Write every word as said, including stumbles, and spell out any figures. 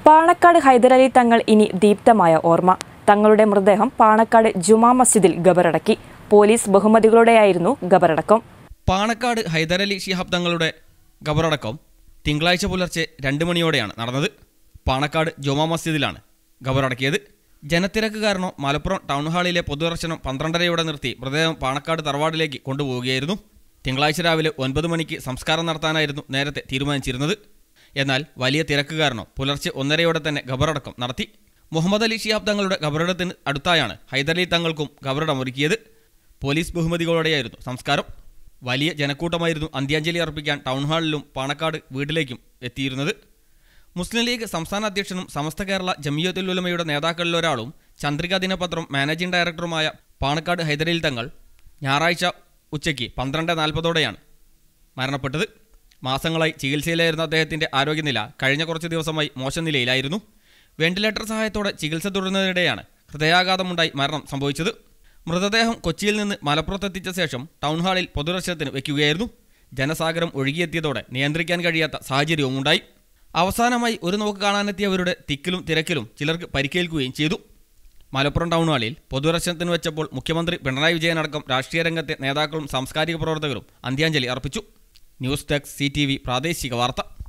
പാണക്കാട് ഹൈദരലി തങ്ങൾ ഇനി ദീപ്തമായ ഓർമ്മ. തങ്ങളുടെ മൃതദേഹം പാണക്കാട് ജുമാ മസ്ജിദിൽ ഖബറടക്കി. പോലീസ് ബഹുമതികളോടെയായിരുന്നു ഖബറടക്കം. പാണക്കാട് ഹൈദരലി ശിഹാബ് തങ്ങളുടെ ഖബറടക്കം തിങ്കളാഴ്ച പുലർച്ചെ രണ്ട് മണിയോടെയാണ് നടന്നത്. പാണക്കാട് ജുമാ മസ്ജിദിലാണ് ഖബറടക്കിയത്. ജനത്തിരക്ക് കാരണം മലപ്പുറം ടൗൺ ഹാളിലെ പൊതുദർശനം പന്ത്രണ്ടരയോടെ നിർത്തി മൃതദേഹം പാണക്കാട് തറവാടിലേക്ക് കൊണ്ടുപോവുകയായിരുന്നു. തിങ്കളാഴ്ച രാവിലെ ഒൻപത് മണിക്ക് സംസ്കാരം നടത്താനായിരുന്നു നേരത്തെ തീരുമാനിച്ചിരുന്നത്. എന്നാൽ വലിയ തിരക്ക് കാരണം പുലർച്ചെ ഒന്നരയോടെ തന്നെ ഖബറടക്കം നടത്തി. മുഹമ്മദ് അലി ശിഹാബ് തങ്ങളുടെ ഖബറിടത്തിന് അടുത്തായാണ് ഹൈദരലി തങ്ങൾക്കും ഖബറിടം ഒരുക്കിയത്. പോലീസ് ബഹുമതികളോടെയായിരുന്നു സംസ്കാരം. വലിയ ജനക്കൂട്ടമായിരുന്നു അന്ത്യാഞ്ജലി അർപ്പിക്കാൻ ടൗൺ ഹാളിലും പാണക്കാട് വീട്ടിലേക്കും എത്തിയിരുന്നത്. മുസ്ലിം ലീഗ് സംസ്ഥാന അധ്യക്ഷനും സമസ്ത കേരള ജമിയത്തുൽ ഉലമയുടെ നേതാക്കളിലൊരാളും ചന്ദ്രിക ദിനപത്രം മാനേജിംഗ് ഡയറക്ടറുമായ പാണക്കാട് ഹൈദരലി തങ്ങൾ ഞായറാഴ്ച ഉച്ചയ്ക്ക് പന്ത്രണ്ട് നാൽപ്പതോടെയാണ് മരണപ്പെട്ടത്. മാസങ്ങളായി ചികിത്സയിലായിരുന്ന അദ്ദേഹത്തിൻ്റെ ആരോഗ്യനില കഴിഞ്ഞ കുറച്ച് ദിവസമായി മോശം നിലയിലായിരുന്നു. വെന്റിലേറ്റർ സഹായത്തോടെ ചികിത്സ തുടരുന്നതിനിടെയാണ് ഹൃദയാഘാതമുണ്ടായി മരണം സംഭവിച്ചത്. മൃതദേഹം കൊച്ചിയിൽ നിന്ന് മലപ്പുറത്തെത്തിച്ച ശേഷം ടൗൺ ഹാളിൽ പൊതുദർശനത്തിന് വയ്ക്കുകയായിരുന്നു. ജനസാഗരം ഒഴുകിയെത്തിയതോടെ നിയന്ത്രിക്കാൻ കഴിയാത്ത സാഹചര്യവും ഉണ്ടായി. അവസാനമായി ഒരു നോക്ക് കാണാനെത്തിയവരുടെ തിക്കിലും തിരക്കിലും ചിലർക്ക് പരിക്കേൽക്കുകയും ചെയ്തു. മലപ്പുറം ടൗൺ ഹാളിൽ പൊതുദർശനത്തിന് വെച്ചപ്പോൾ മുഖ്യമന്ത്രി പിണറായി വിജയനടക്കം രാഷ്ട്രീയ രംഗത്തെ നേതാക്കളും സാംസ്കാരിക പ്രവർത്തകരും അന്ത്യാഞ്ജലി അർപ്പിച്ചു. News desk C T V പ്രാദേശിക വാർത്ത.